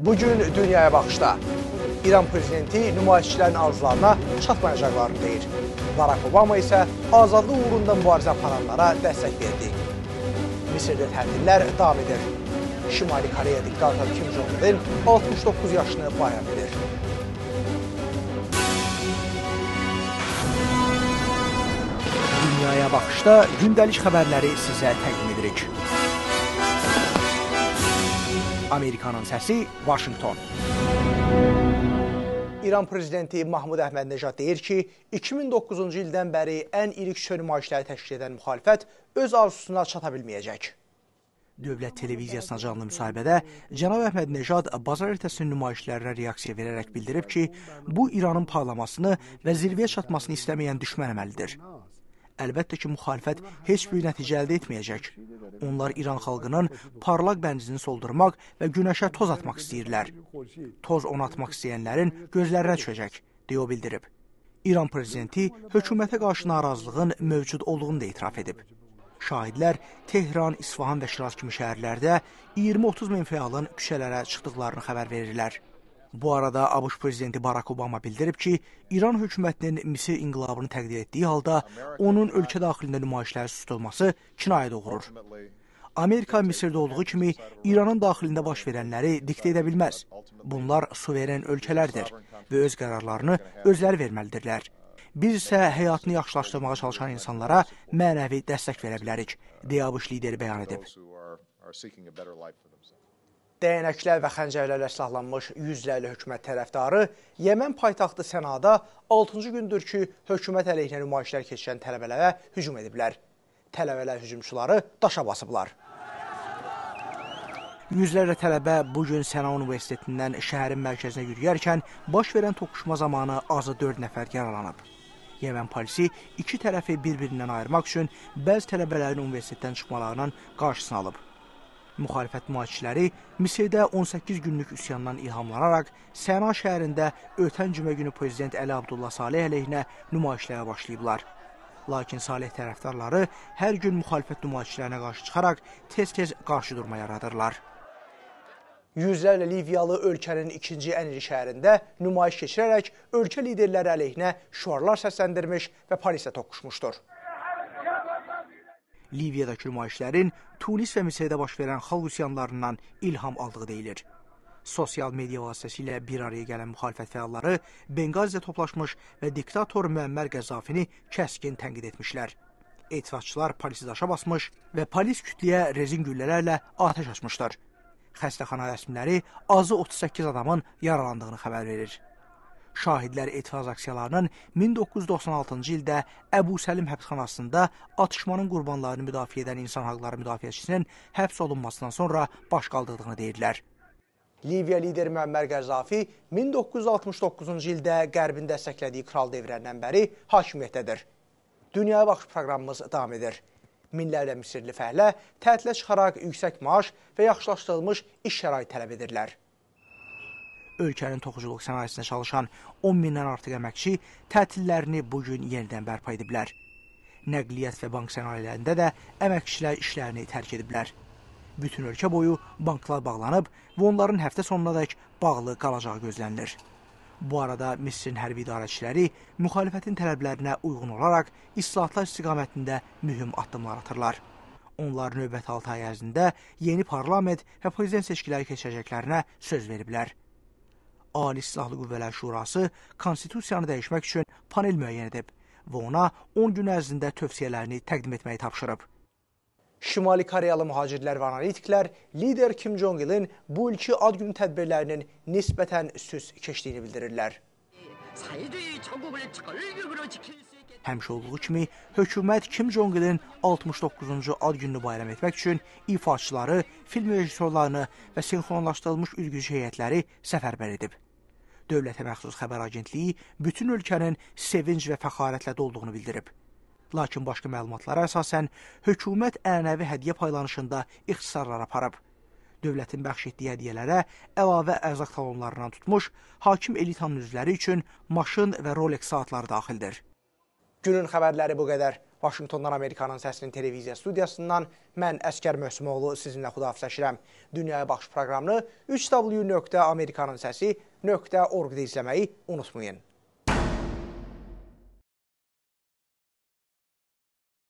Bugün dünyaya baxışda İran prezidenti nümayişçilərin arzularına çatmayacaqlarını deyir. Barack Obama isə azadlıq uğrunda mübarizə aparanlara dəstək verdi. Misirdə tətillər davam edir. Şimali Koreya diktatör Kim Jong-un 69 yaşını bayram edir. Dünyaya baxışda gündəlik xəbərləri sizə təqdim edirik. Amerikanın səsi, Washington. İran prezidenti Mahmud Əhməd-Neşad deyir ki, 2009-cu ildən bəri ən iri küçə nümayişləri təşkil edən müxalifət öz arzusuna çata bilməyəcək. Dövlət televiziyasına canlı müsahibədə cənab Əhməd-Neşad bazar ertəsi nümayişlərə reaksiya verərək bildirib ki, bu İranın parlamasını və zirvəyə çatmasını istəməyən düşmən əməlidir. Əlbəttə ki, müxalifət heç bir nəticə əldə etməyəcək. Onlar İran xalqının parlaq bəncini soldurmaq və günəşə toz atmaq istəyirlər. Toz onu atmaq istəyənlərin gözlərinə düşəcək, deyə o bildirib. İran prezidenti hökumətə qarşı narazılığın mövcud olduğunu da etiraf edib. Şahidlər Tehran, İsfahan və Şiraz kimi şəhərlərdə 20-30 min fəalın küçələrə çıxdıqlarını xəbər verirlər. Bu arada ABŞ prezidenti Barack Obama bildirib ki, İran hökumətinin Misir inqilabını təqdir etdiyi halda onun ölkə daxilində nümayişləri susturulması kinayə doğurur. Amerika Misirdə olduğu kimi İranın daxilində baş verənləri diktə edə bilməz. Bunlar suveren ölkələrdir və öz qərarlarını özləri verməlidirlər. Biz isə həyatını yaxşılaşdırmağa çalışan insanlara mənəvi dəstək verə bilərik, deyə ABŞ lideri bəyan edib. Dəyənəklər və xəncərlərlə silahlanmış yüzlərlə hökumət tərəfdarı Yəmən paytaxtı Sənada 6-cı gündür ki, hökumət əleyhinə nümayişlər keçirən tələbələrə hücum ediblər. Tələbələr hücumçuları daşa basıblar. Yüzlərlə tələbə bugün Səna Universitetindən şəhərin mərkəzinə yürüyərkən baş verən toqquşma zamanı azı 4 nəfər yaralanıb. Yəmən polisi iki tərəfi bir-birindən ayırmaq üçün bəzi tələbələrin universitetdən çıxmalarının qarşısını alıb. Müxalifət nümayişçiləri Misirdə 18 günlük üsyandan ilhamlanaraq Səna şəhərində ötən cümə günü prezident Əli Abdullah Saleh əleyhinə nümayişlərə başlayıblar. Lakin Saleh tərəfdarları hər gün müxalifət nümayişçilərinə qarşı çıxaraq tez-tez qarşı durma yaradırlar. Yüzlərlə Liviyalı ölkənin ikinci ən iri şəhərində nümayiş keçirərək ölkə liderləri əleyhinə şüarlar səsləndirmiş və polislə toqquşmuşdur. Liviyadakı nümayişlərin Tunis və Misirdə baş verən xalq üsyanlarından ilham aldığı deyilir. Sosial media vasitəsilə bir araya gələn müxalifət fəalları Benqazidə toplaşmış və diktator Müəmmər Qəzzafini kəskin tənqid etmişlər. Etirazçılar polisi daşa basmış və polis kütləyə rezin güllələrlə atəş açmışlar. Xəstəxana rəsmiləri azı 38 adamın yaralandığını xəbər verir. Şahidlər etiraz aksiyalarının 1996-cı ildə Əbu Səlim həbsxanasında atışmanın qurbanlarını müdafiə edən insan haqları müdafiəçisinin həbs olunmasından sonra baş qaldırdığını deyirlər. Liviya lideri Müəmmər Qəzzafi 1969-cu ildə Qərbin dəstəklədiyi kral devrəndən bəri hakimiyyətdədir. Dünyaya baxış proqramımız davam edir. Minlərlə Misirli fəhlə tətilə çıxaraq yüksək maaş və yaxşılaşdırılmış iş şəraiti tələb edirlər. Ölkənin toxuculuq sənayesində çalışan 10 mindən artıq əməkçi tətillərini bugün yenidən bərpa ediblər. Nəqliyyat və bank sənayelərində də əməkçilər işlərini tərk ediblər. Bütün ölkə boyu banklar bağlanıb və onların həftə sonunadək bağlı qalacağı gözlənilir. Bu arada Misirin hərbi idarəçiləri müxalifətin tələblərinə uyğun olaraq islahatlar istiqamətində mühüm addımlar atırlar. Onlar növbəti 6 ay ərzində yeni parlament və prezident seçkiləri keçirəcəklərinə söz veriblər. Ali Silahlı Qüvvələr Şurası konstitusiyanı dəyişmək üçün panel müəyyən edib və ona 10 gün ərzində tövsiyələrini təqdim etməyi tapşırıb. Şimali Koreyalı mühacirlər və analitiklər lider Kim Jong-un bu ilki ad günü tədbirlərinin nisbətən süs keçdiyini bildirirlər. Həmişə olduğu kimi, hökumət Kim Jong-un 69-cu ad gününü bayram etmək üçün ifaçıları, film rejissorlarını və sinxronlaşdırılmış üzgücü heyətləri səfərbər edib. Dövlətə məxsus xəbər agentliyi bütün ölkənin sevinc və fəxarətlə dolduğunu bildirib. Lakin başqa məlumatlara əsasən, hökumət ənənəvi hədiyyə paylanışında ixtisarlar aparıb. Dövlətin bəxş etdiyi hədiyyələrə əlavə ərzaq talonlarından tutmuş, hakim elitanın üzvləri üçün maşın və Rolex saatları daxildir. Günün xəbərləri bu qədər. Vaşinqtondan Amerikanın Səsinin televiziya studiyasından mən Əskər Möhsümoğlu sizinlə xudahafizləşirəm. Dünyaya Baxış proqramını 3w.amerikanınsəsi.org-da izləməyi unutmayın.